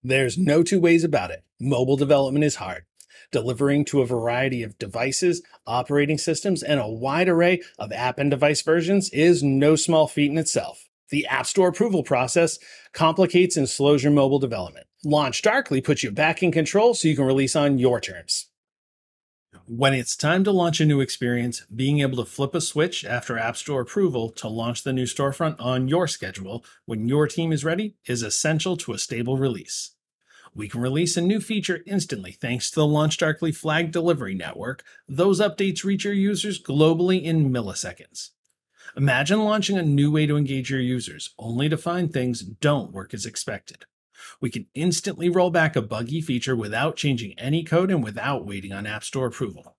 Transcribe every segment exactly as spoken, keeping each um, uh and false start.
There's no two ways about it. Mobile development is hard. Delivering to a variety of devices, operating systems, and a wide array of app and device versions is no small feat in itself. The App Store approval process complicates and slows your mobile development. LaunchDarkly puts you back in control so you can release on your terms. When it's time to launch a new experience, being able to flip a switch after App Store approval to launch the new storefront on your schedule when your team is ready is essential to a stable release. We can release a new feature instantly thanks to the LaunchDarkly flag delivery network. Those updates reach your users globally in milliseconds. Imagine launching a new way to engage your users, only to find things don't work as expected. We can instantly roll back a buggy feature without changing any code and without waiting on App Store approval.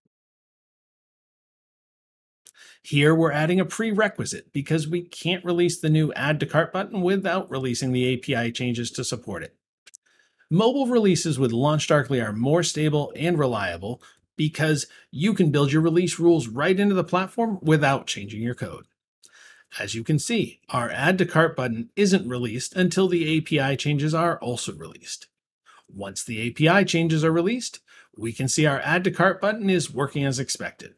Here we're adding a prerequisite because we can't release the new Add to Cart button without releasing the A P I changes to support it. Mobile releases with LaunchDarkly are more stable and reliable because you can build your release rules right into the platform without changing your code. As you can see, our Add to Cart button isn't released until the A P I changes are also released. Once the A P I changes are released, we can see our Add to Cart button is working as expected.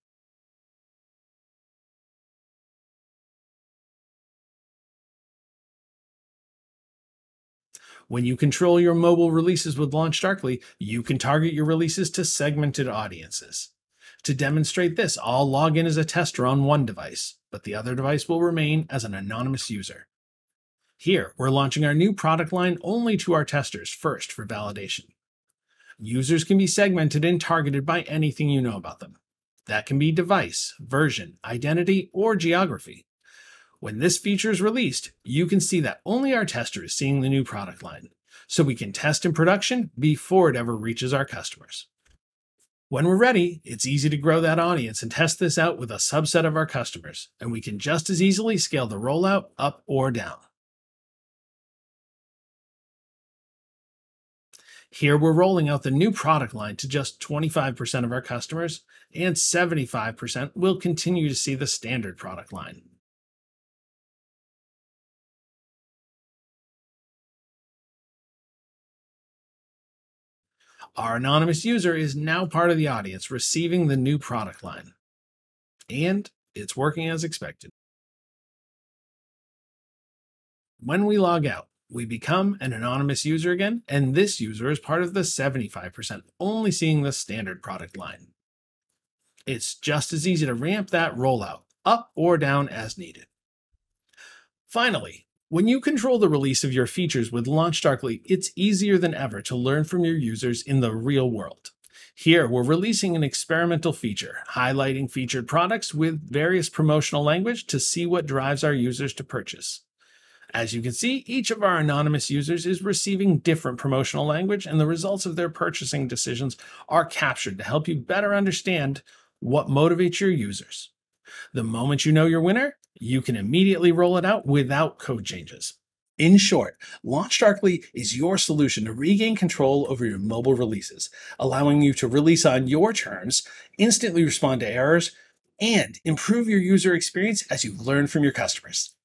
When you control your mobile releases with LaunchDarkly, you can target your releases to segmented audiences. To demonstrate this, I'll log in as a tester on one device, but the other device will remain as an anonymous user. Here, we're launching our new product line only to our testers first for validation. Users can be segmented and targeted by anything you know about them. That can be device, version, identity, or geography. When this feature is released, you can see that only our tester is seeing the new product line, so we can test in production before it ever reaches our customers. When we're ready, it's easy to grow that audience and test this out with a subset of our customers, and we can just as easily scale the rollout up or down. Here we're rolling out the new product line to just twenty-five percent of our customers, and seventy-five percent will continue to see the standard product line. Our anonymous user is now part of the audience receiving the new product line. And it's working as expected. When we log out, we become an anonymous user again, and this user is part of the seventy-five percent, only seeing the standard product line. It's just as easy to ramp that rollout up or down as needed. Finally, when you control the release of your features with LaunchDarkly, it's easier than ever to learn from your users in the real world. Here, we're releasing an experimental feature, highlighting featured products with various promotional language to see what drives our users to purchase. As you can see, each of our anonymous users is receiving different promotional language, and the results of their purchasing decisions are captured to help you better understand what motivates your users. The moment you know your winner, you can immediately roll it out without code changes. In short, LaunchDarkly is your solution to regain control over your mobile releases, allowing you to release on your terms, instantly respond to errors, and improve your user experience as you learn from your customers.